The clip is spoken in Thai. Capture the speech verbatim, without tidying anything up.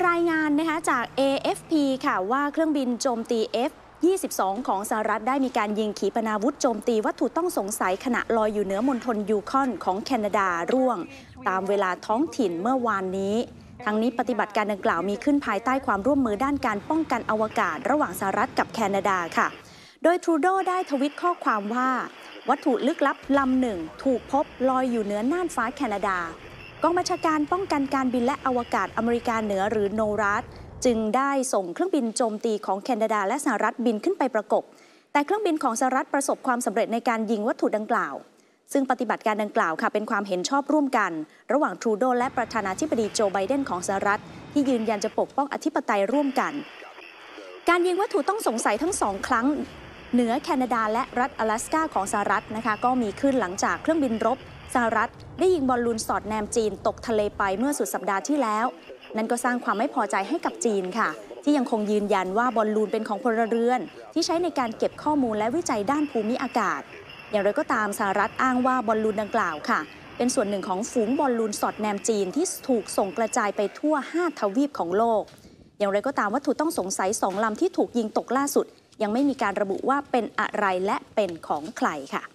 รายงานนะคะจาก เอ เอฟ พี ค่ะว่าเครื่องบินโจมตี เอฟ ยี่สิบสอง ของสหรัฐได้มีการยิงขีปนาวุธโจมตีวัตถุต้องสงสัยขณะลอยอยู่เหนือมณฑลยูคอนของแคนาดาร่วงตามเวลาท้องถิ่นเมื่อวานนี้ทั้งนี้ปฏิบัติการดังกล่าวมีขึ้นภายใต้ความร่วมมือด้านการป้องกันอวกาศระหว่างสหรัฐกับแคนาดาค่ะโดยทรูโดได้ทวิตข้อความว่าวัตถุลึกลับลำหนึ่งถูกพบลอยอยู่เหนือน่านฟ้าแคนาดากองบัญชาการป้องกันการบินและอวกาศอเมริกาเหนือหรือโนรัสจึงได้ส่งเครื่องบินโจมตีของแคนาดาและสหรัฐบินขึ้นไปประกบแต่เครื่องบินของสหรัฐประสบความสำเร็จในการยิงวัตถุดังกล่าวซึ่งปฏิบัติการดังกล่าวค่ะเป็นความเห็นชอบร่วมกันระหว่างทรูโดและประธานาธิบดีโจไบเดนของสหรัฐที่ยืนยันจะปกป้องอธิปไตยร่วมกันการยิงวัตถุต้องสงสัยทั้งสองครั้งเหนือแคนาดาและรัฐ阿拉斯กาของสหรัฐนะคะก็มีขึ้นหลังจากเครื่องบินรบสหรัฐได้ยิงบอลลูนสอดแนมจีนตกทะเลไปเมื่อสุดสัปดาห์ที่แล้วนั่นก็สร้างความไม่พอใจให้กับจีนค่ะที่ยังคงยืนยันว่าบอลลูนเป็นของพลเรือนที่ใช้ในการเก็บข้อมูลและวิจัยด้านภูมิอากาศอย่างไรก็ตามสหรัฐอ้างว่าบอลลูนดังกล่าวค่ะเป็นส่วนหนึ่งของฝูงบอลลูนสอดแนมจีนที่ถูกส่งกระจายไปทั่วห้าทวีปของโลกอย่างไรก็ตามวัตถุต้องสงสัยสองลำที่ถูกยิงตกล่าสุดยังไม่มีการระบุว่าเป็นอะไรและเป็นของใครค่ะ